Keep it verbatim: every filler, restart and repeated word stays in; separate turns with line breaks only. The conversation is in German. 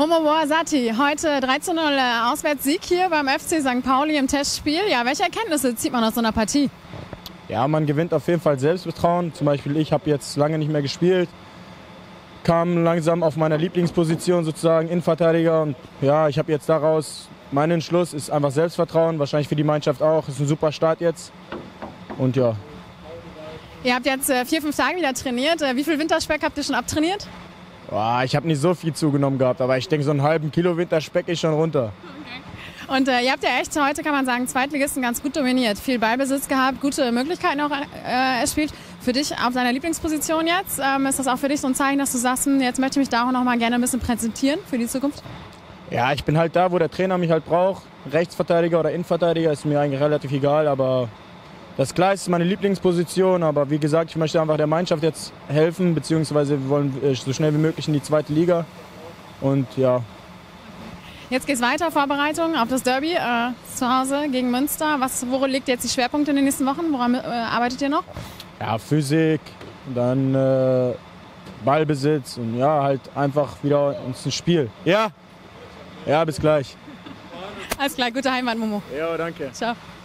Momo Boazati, heute drei zu null Auswärtssieg hier beim F C Sankt Pauli im Testspiel. Ja, welche Erkenntnisse zieht man aus so einer Partie?
Ja, man gewinnt auf jeden Fall Selbstvertrauen. Zum Beispiel ich habe jetzt lange nicht mehr gespielt, kam langsam auf meiner Lieblingsposition sozusagen Innenverteidiger. Und ja, ich habe jetzt daraus, mein Entschluss ist einfach Selbstvertrauen, wahrscheinlich für die Mannschaft auch. Ist ein super Start jetzt und ja.
Ihr habt jetzt äh, vier, fünf Tage wieder trainiert. Äh, wie viel Winterspeck habt ihr schon abtrainiert?
Boah, ich habe nicht so viel zugenommen gehabt, aber ich denke, so einen halben Kilo Winterspeck ist schon runter.
Okay. Und äh, ihr habt ja echt heute, kann man sagen, Zweitligisten ganz gut dominiert. Viel Ballbesitz gehabt, gute Möglichkeiten auch äh, erspielt. Für dich auf deiner Lieblingsposition jetzt, ähm, ist das auch für dich so ein Zeichen, dass du sagst, jetzt möchte ich mich da auch noch mal gerne ein bisschen präsentieren für die Zukunft?
Ja, ich bin halt da, wo der Trainer mich halt braucht. Rechtsverteidiger oder Innenverteidiger ist mir eigentlich relativ egal, aber das Gleis ist meine Lieblingsposition, aber wie gesagt, ich möchte einfach der Mannschaft jetzt helfen, beziehungsweise wir wollen so schnell wie möglich in die zweite Liga. Und ja.
Jetzt geht's weiter, Vorbereitung auf das Derby äh, zu Hause gegen Münster. Was, worin liegt jetzt die Schwerpunkte in den nächsten Wochen? Woran äh, arbeitet ihr noch?
Ja, Physik, dann äh, Ballbesitz und ja, halt einfach wieder ins Spiel. Ja, ja, bis gleich.
Alles klar, gute Heimfahrt, Momo.
Ja, danke.
Ciao.